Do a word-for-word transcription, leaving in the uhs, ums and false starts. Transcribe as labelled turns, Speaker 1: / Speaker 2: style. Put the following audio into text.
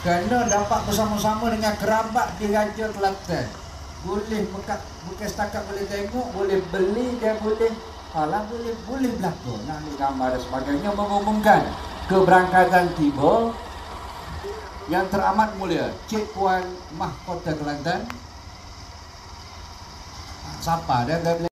Speaker 1: Kerana dapat bersama-sama dengan kerabat di Raja Kelantan. Boleh bukan, bukan setakat boleh tengok, boleh beli dan boleh alah boleh boleh berlaku. Nak ambil gambar dan sebagainya, mengumumkan keberangkatan tiba yang teramat mulia Cik Puan Mahkota Kelantan. Siapa dia?